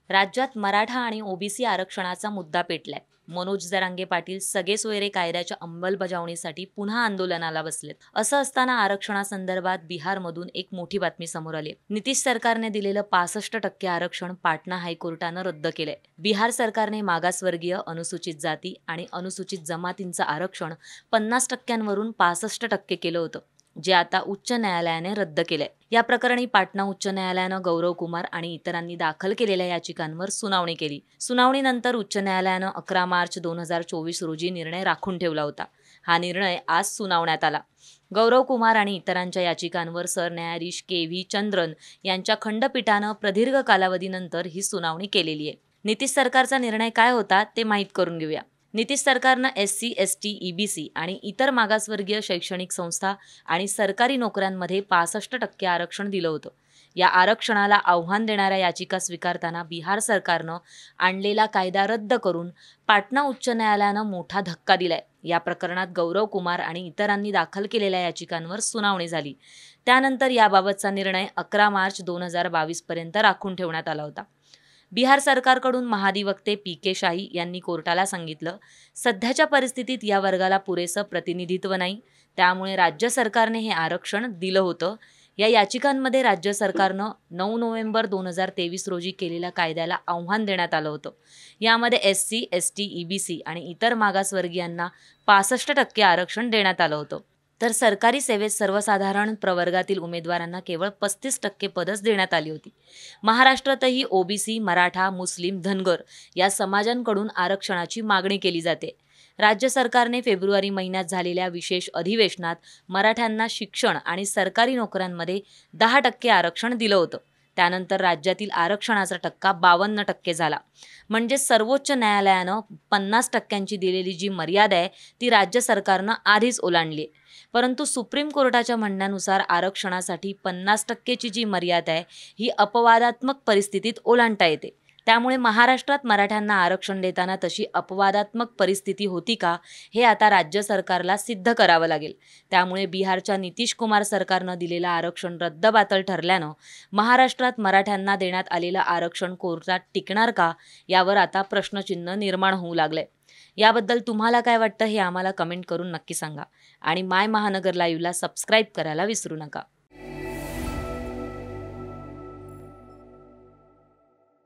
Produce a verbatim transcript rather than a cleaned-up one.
राज्यात मराठा आणि ओबीसी आरक्षणाचा मुद्दा पेटलाय. मनोज जरांगे पाटील सगळे सोयरे कायद्याच्या अंमलबजावणीसाठी पुन्हा आंदोलनाला बसलेत. असं असताना आरक्षणासंदर्भात बिहारमधून एक मोठी बातमी समोर आली. नितीश सरकारने दिलेलं पासष्ट टक्के आरक्षण पाटणा हायकोर्टानं रद्द केलंय. बिहार सरकारने मागासवर्गीय, अनुसूचित जाती आणि अनुसूचित जमातींचं आरक्षण पन्नास टक्क्यांवरून पासष्ट टक्के केलं होतं, जे आता उच्च न्यायालयाने रद्द केलंय. या प्रकरणी पाटणा उच्च न्यायालयानं गौरव कुमार आणि इतरांनी दाखल केलेल्या याचिकांवर सुनावणी केली. सुनावणीनंतर उच्च न्यायालयानं अकरा मार्च दोन हजार चोवीस रोजी निर्णय राखून ठेवला होता. हा निर्णय आज सुनावण्यात आला. गौरव कुमार आणि इतरांच्या याचिकांवर सरन्यायाधीश के व्ही चंद्रन यांच्या खंडपीठानं प्रदीर्घ कालावधीनंतर ही सुनावणी केलेली आहे. नितीश सरकारचा निर्णय काय होता ते माहीत करून घेऊया. नितीश सरकारनं S C, S T, E B C आणि इतर मागासवर्गीय शैक्षणिक संस्था आणि सरकारी नोकऱ्यांमध्ये पासष्ट टक्के आरक्षण दिलं होतं. या आरक्षणाला आव्हान देणाऱ्या याचिका स्वीकारताना बिहार सरकारनं आणलेला कायदा रद्द करून पाटणा उच्च न्यायालयानं मोठा धक्का दिलाय. या प्रकरणात गौरव कुमार आणि इतरांनी दाखल केलेल्या याचिकांवर सुनावणी झाली. त्यानंतर याबाबतचा निर्णय अकरा मार्च दोन हजार बावीस पर्यंत राखून ठेवण्यात आला होता. बिहार सरकारकडून महाधिवक्ते पी के शाही यांनी कोर्टाला सांगितलं, सध्याच्या परिस्थितीत या वर्गाला पुरेसं प्रतिनिधित्व नाही, त्यामुळे राज्य सरकारने हे आरक्षण दिलं होतं. या याचिकांमध्ये राज्य सरकारनं नऊ नोव्हेंबर दोन हजार तेवीस रोजी केलेल्या कायद्याला आव्हान देण्यात आलं होतं. यामध्ये S C, S T, E B C आणि इतर मागासवर्गीयांना पासष्ट टक्के आरक्षण देण्यात आलं होतं. तर सरकारी सेवेत सर्वसाधारण प्रवर्गातील उमेदवारांना केवळ पस्तीस टक्के पदच देण्यात आली होती. महाराष्ट्रातही ओबीसी, मराठा, मुस्लिम, धनगर या समाजांकडून आरक्षणाची मागणी केली जाते. राज्य सरकारने फेब्रुवारी महिन्यात झालेल्या विशेष अधिवेशनात मराठ्यांना शिक्षण आणि सरकारी नोकऱ्यांमध्ये दहा टक्के आरक्षण दिलं होतं. त्यानंतर राज्यातील आरक्षणाचा टक्का बावन्न टक्के झाला. म्हणजे सर्वोच्च न्यायालयानं पन्नास टक्क्यांची दिलेली जी मर्यादा आहे ती राज्य सरकारनं आधीच ओलांडली आहे. परंतु सुप्रीम कोर्टाच्या म्हणण्यानुसार आरक्षणासाठी पन्नास टक्केची जी मर्यादा आहे ही अपवादात्मक परिस्थितीत ओलांडता येते. त्यामुळे महाराष्ट्रात मराठ्यांना आरक्षण देताना तशी अपवादात्मक परिस्थिती होती का, हे आता राज्य सरकारला सिद्ध करावं लागेल. त्यामुळे बिहारच्या नितीश कुमार सरकारनं दिलेलं आरक्षण रद्दबातल ठरल्यानं महाराष्ट्रात मराठ्यांना देण्यात आलेलं आरक्षण कोर्टात टिकणार का, यावर आता प्रश्नचिन्ह निर्माण होऊ लागलंय. याबद्दल तुम्हाला काय वाटतं हे आम्हाला कमेंट करून नक्की सांगा आणि माय महानगर लाईव्हला सबस्क्राईब करायला विसरू नका.